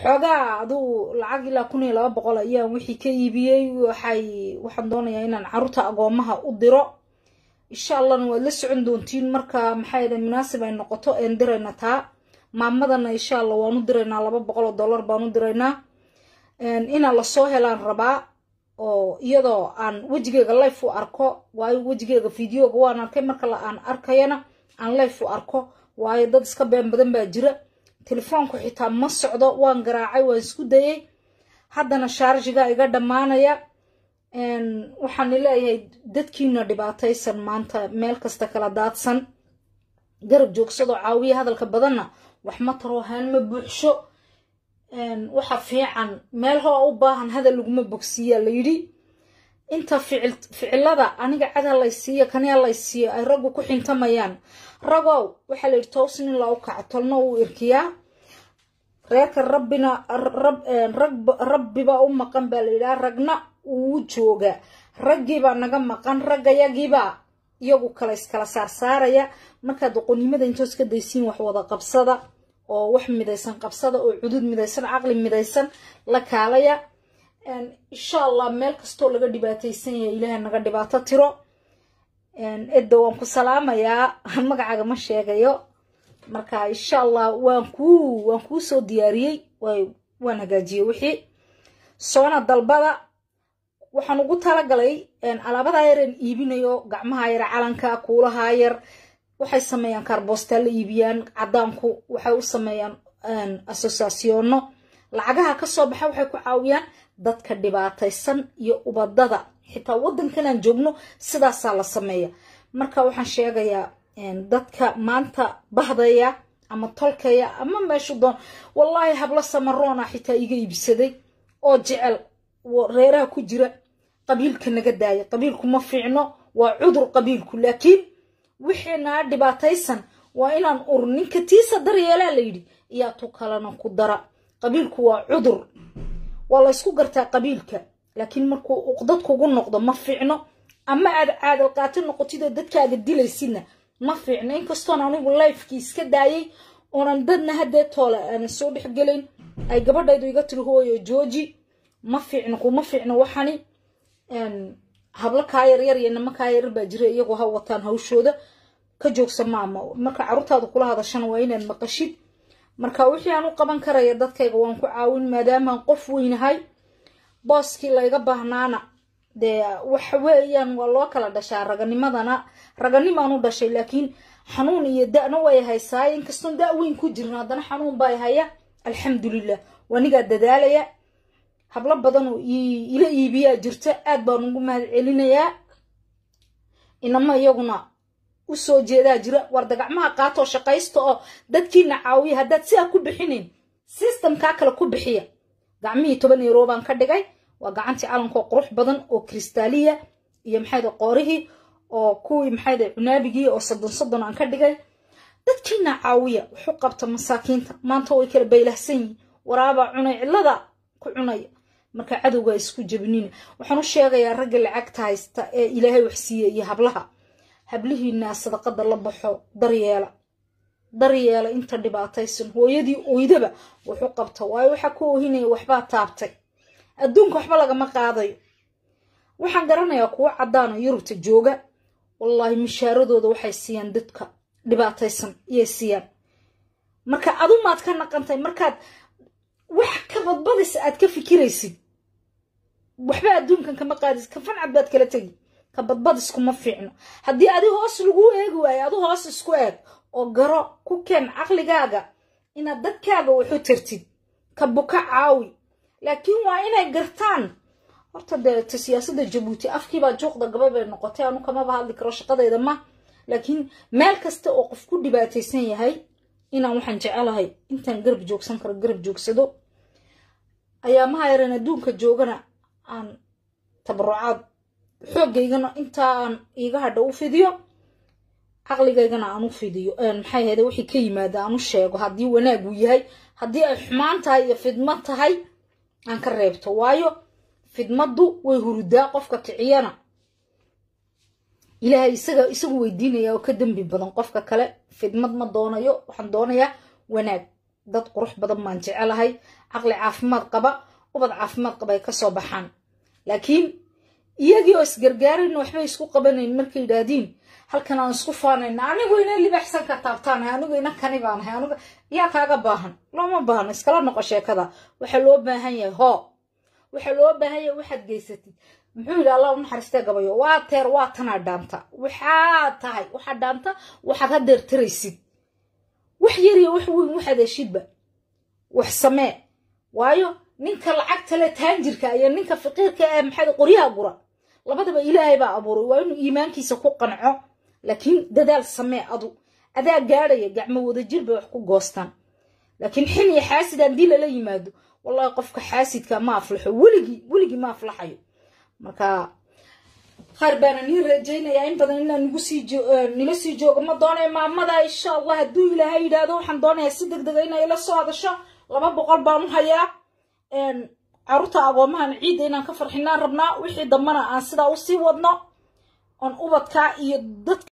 xogaa aduu lacag ilaa 1200 ayaan wixii ka iibiyay waxaan doonayaa inaan caruurta agoomaha u diro insha Allah waad la socon doontiin marka maxay munaasib ay noqoto aan dirayna taa maamadana insha Allah waan u diraynaa $200 baan u diraynaa ina la soo helaan rabaa oo iyadoo aan wajigeega live u arko waayo wajigeega videoga waan arkay marka la aan arkayana aan live u arko waayo dad iska been badan baa jira telefoonku xitaa ma socdo waan garaacay waan isku dayay haddana sharjiga iga dhamaanaya waxaan leeyahay dadkiina dhibaataysan maanta meel kasta kala daadsan garab joogsado caawiye hadalka badanna wax ma taro haan ma buuxsho waxa fiican meel hoo u baahan hadal laguma bogsiya la yiri inta ficilada aniga cad la siiyo kan la siiyo ay rag ku xintamayaan ragow waxa la toosin in la u kactolno uu irkiya reerka rabbiba u maqan baa la ragna uu jooga ragiba naga maqan ragayagiba iyagu kala iskala saaraya marka doqonimada intoos ka daysiin wax wada qabsada oo wax midaysan qabsada oo cudud midaysan aqli midaysan la kaalaya insha Allah meel kasto laga dhibaataysan yahay Ilaahay naga dhibaato tiro eedo waan ku salaamayaa magacaaga ma sheegayo marka insha Allah waan ku soo diyaariyay waan hagaajiyay wixii soona dalbada waxaan ugu talagalay alaabada yareen iibinayo gacmaha yar calanka kuulaha yar waxay sameeyaan karboostal iibiyaan cadaanku waxay u sameeyaan associationno lacagaha ka soo baxa waxay ku caawiyaan dadka dhibaataysan iyo ubadada xitaa wadankan aan joogno sidaas la sameeyaa marka waxaan sheegayaa dadka maanta bahdaya ama tolkaya ama meeshu doon wallahi habla samaroona xitaa iga iibsaday oo jecel reeraha ku jira qabiilka naga daaya qabiilku ma fiicno waa cudur qabiilku laakiin wixina dhibaataysan waa inaan ninka tiisa daryeelaa la yiri iyo tu kalena ku dara qabiilku waa cudur wala isku gartaa qabiilka laakiin markuu dadku ugu noqdo ma fiicno ama aad caadal qaatin noqotida dadkaaga dilaysina ma fiicno inkastoo anigu live-ki iska daayay oonan dadna hadee toole aan soo dhixgelin ay gabadhaydu iga tiri hooyo jooji ma fiicno waxani habla ka yar iyo nama ka yar baa jira iyagu ha wataan hawshooda ka joogsan maama marka caruurtaadu kula hadashan waa inaan maqashid marka wixii aan u qaban karaya dadkayga waan ku caawin maadaama qof weynahay booski la iga baahnaana de wax weeyaan waa loo kala dhashaa raganimaan u dhashay laakiin xanuun iyo da'na way haysaa inkastoo da' weyn ku jirna haddana xanuun baa haya alxamdulillah waniga dadaalaya habla badan oo ila iibiya jirta aad baan ugu mahad celinayaa inama iyaguna u soo jeedaa jira warda gacmaha qaato shaqaysto oo dadkiina caawiya haddaad si ku bixinin systemka kale ku bixiya gacmihii 10 euro baan ka dhigay waa gacantii calanka qurux badan oo kristaaliya iyo maxay qoorihii oo kuwii maxay cunaabigii oo 30 aan ka dhigay dadkiina caawiya wuxuu qabta masaakiinta maanta way kala baylahsan yihiin waraaba cunay cilada ku cunay marka cadowga isku jabinina waxaan u sheegayaa rag lacagta haysta ee Ilaahay wax siiyay iyo hablihiina sadaqada la baxo daryeela inta dhibaataysan hooyadii ooydaba wuxuu qabta waayo waxa ku oohinay waxba taabtay adduunka waxba laga ma qaadayo waxaan garanayaa kuwa cadaan Yurubta jooga wallahi mishaaradooda waxay siiyaan dadka dhibaataysan iyo siiyaan marka adu maad ka naqantay markaad wax ka badbadis aad ka fikiraysid waxba adduunkan kama qaadis ka fancad baad kala tagi ka badbadis kuma fiicno haddii adi hoos lagu eegi waayo adu hoos isku eeg oo garo ku keen aqligaaga inaad dadkaaga wuxuu tirtid ka buka caawi laakiin waa inay gartaan horta de siyaasadda Djibouti afkiiba jooqda gabadhay noqotay anu kama bahadli karo shaqadeeda ma laakiin meel kasta oo qof ku dhibaataysan yahay inaan waxaan jecelahay intaan garab joogsan karo garab joogsado ayaa ma hayran adduunka joogana aan tabarucaad xoogaygana intaan iga hadha u fidiyo aqligaygana aan u fidiyo maxay ahayd wixii ka yimaada aan u sheego hadii wanaag uu yahay hadii ay xumaan tahay iyo fidmad tahay aan ka reebto waayo fidmadu way hurudaa qofka kiciyana ilaahay isagu weydiinaya oo ka dambi badan qofka kale fidmad ma doonayo waxaan doonayaa wanaag dad qurux badan maan jecelahay caqli caafimaad qaba ubad caafimaad qaba ay ka soo baxaan laakiin iyagii oo isgargaarin waxba isku qabanayn markay yidhaahdeen halkan aan isku faanayna anigu ina libaxsan ka taabtaan anigu ina kani baan ahay anigu yaa kaaga baahan looma baahno iskala noqo sheekada waxa loo baahan yahay waxa loo baahan yahay waxaad geysatid muxuu yidhi allah u naxariistee gabayo waa teer waa tanaa dhaanta waxaa tahay waxa dhaanta waxaad hadeer tiraysid wax yar iyo wax weyn waxaad heshidba wax samee waayo ninka lacagta le taanjirka iyo ninka faqiirka ee maxay qoryaha gura labadaba ilaahay baa abuuray waa inuu iimaankiisa ku qanco laakiin dadaal samee adaa gaadhaya gacmo wada jir bay wax ku goostaan laakiin xin iyo xaasid haddii lala yimaado wallahi qofka xaasidka ma aflaxo weligii ma aflaxayo marka khayr baan nii rajaynayaa in badan inaan nila sii joogo ma doonayo maamada insha allah hadduu ilaahay yidhaahdo waxaan doonayaa si degdega inay ila soo hadasho 200 baan u hayaa caruurta agoomahan ciidda inaan ka farxinaan rabnaa wixii dambana aan sidaa u sii wadno on ubadka iyo dadka